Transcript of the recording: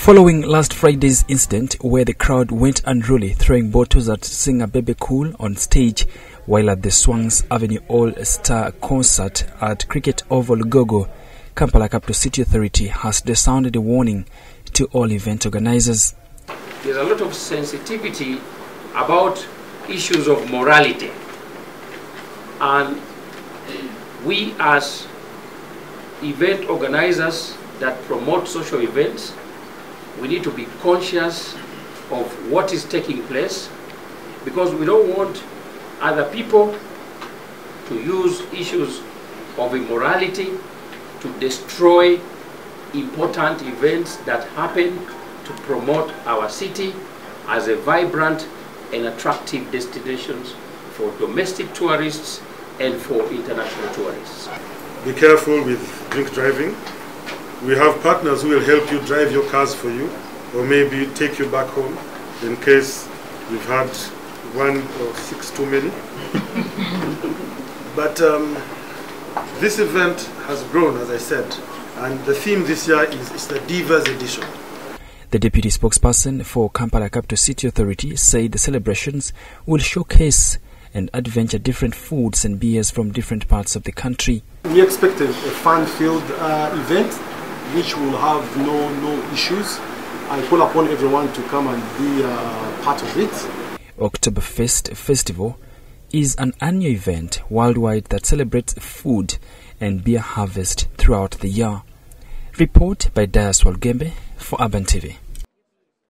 Following last Friday's incident where the crowd went unruly throwing bottles at singer Bebe Cool on stage while at the Swans Avenue All-Star concert at Cricket Oval Gogo, Kampala Capital City Authority has sounded a warning to all event organizers. There's a lot of sensitivity about issues of morality, and we as event organizers that promote social events, we need to be conscious of what is taking place, because we don't want other people to use issues of immorality to destroy important events that happen to promote our city as a vibrant and attractive destinations for domestic tourists and for international tourists. Be careful with drink driving. We have partners who will help you drive your cars for you, or maybe take you back home in case you've had one or six too many. But this event has grown, as I said, and the theme this year is the Divas Edition. The deputy spokesperson for Kampala Capital City Authority said the celebrations will showcase and adventure different foods and beers from different parts of the country. We expect a fun-filled event which will have no issues. I call upon everyone to come and be part of it. Oktoberfest Festival is an annual event worldwide that celebrates food and beer harvest throughout the year. Report by Dias Walgembe for Urban TV.